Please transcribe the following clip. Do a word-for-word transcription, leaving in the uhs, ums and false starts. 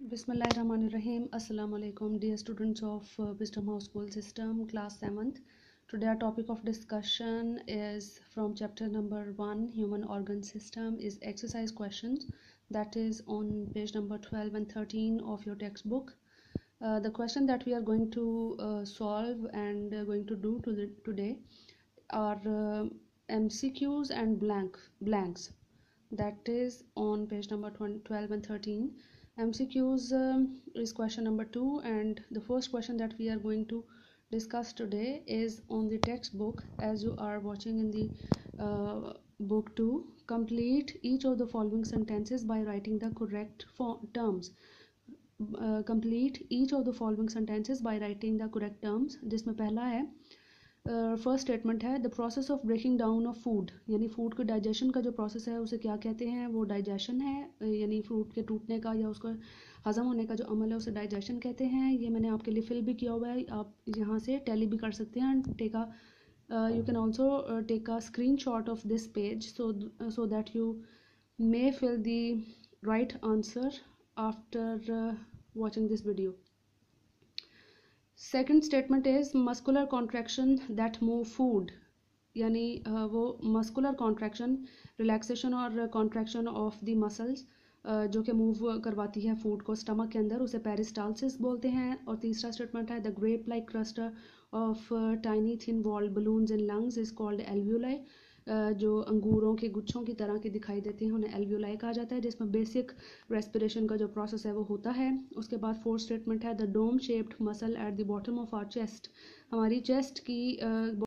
Bismillahirrahmanirrahim. Assalamu alaikum, dear students of uh, Wisdom House School System, class seventh. Today our topic of discussion is from chapter number one, Human Organ System, is exercise questions. That is on page number twelve and thirteen of your textbook. Uh, the question that we are going to uh, solve and uh, going to do to the, today are uh, M C Qs and blank blanks. That is on page number twelve and thirteen. M C Qs um, is question number two, and the first question that we are going to discuss today is on the textbook, as you are watching in the uh, book two. Complete each of the following sentences by writing the correct terms. Uh, complete each of the following sentences by writing the correct terms. जिसमें पहला है first statement है the process of breaking down of food, यानी food के digestion का जो process है उसे क्या कहते हैं, वो डाइजेशन है, यानी फ्रूट के टूटने का या उसका हज़म होने का जो अमल है उसे डाइजेशन कहते हैं. ये मैंने आपके लिए फिल भी किया हुआ है, आप यहाँ से टैली भी कर सकते हैं. Take a you can also take a screenshot of this page so so that you may fill the right answer after watching this video. Second statement is muscular contraction that move food, यानी वो muscular contraction relaxation और contraction of the muscles जो कि move करवाती है food को stomach के अंदर, उसे पेरिस्टाल्सिस बोलते हैं. और तीसरा स्टेटमेंट है the grape like cluster of tiny thin walled balloons in lungs is called alveoli. जो अंगूरों के गुच्छों की तरह के दिखाई देते हैं उन्हें एल्वियोलाई कहा जाता है, जिसमें बेसिक रेस्पिरेशन का जो प्रोसेस है वो होता है. उसके बाद फोर्थ स्टेटमेंट है the dome shaped muscle at the bottom of our chest, हमारी चेस्ट की